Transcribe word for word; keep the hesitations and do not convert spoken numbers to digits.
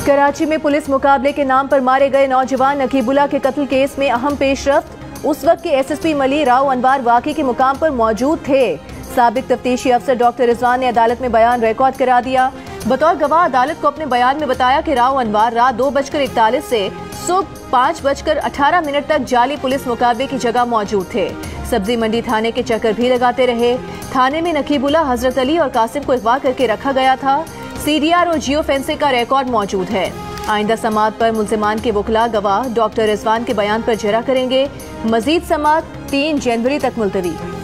कराची में पुलिस मुकाबले के नाम पर मारे गए नौजवान नकीबुल्लाह के कत्ल केस में अहम पेशरफ्त। उस वक्त के एसएसपी मली राव अनवार वाकई के मुकाम पर मौजूद थे। साबिक तफ्तीशी अफसर डॉक्टर रिजवान ने अदालत में बयान रिकॉर्ड करा दिया। बतौर गवाह अदालत को अपने बयान में बताया कि राव अनवार रात दो बजकर इकतालीस से सुबह पाँच बजकर अठारह मिनट तक जाली पुलिस मुकाबले की जगह मौजूद थे। सब्जी मंडी थाने के चक्कर भी लगाते रहे। थाने में नकीबुल्लाह, हजरत अली और कासिम को अगवा करके रखा गया था। सीडीआर और जियो फेंसिंग का रिकॉर्ड मौजूद है। आइंदा समाअत पर मुल्जिमान के वकला गवाह डॉक्टर रिजवान के बयान पर जरा करेंगे। मजीद समाअत तीन जनवरी तक मुलतवी।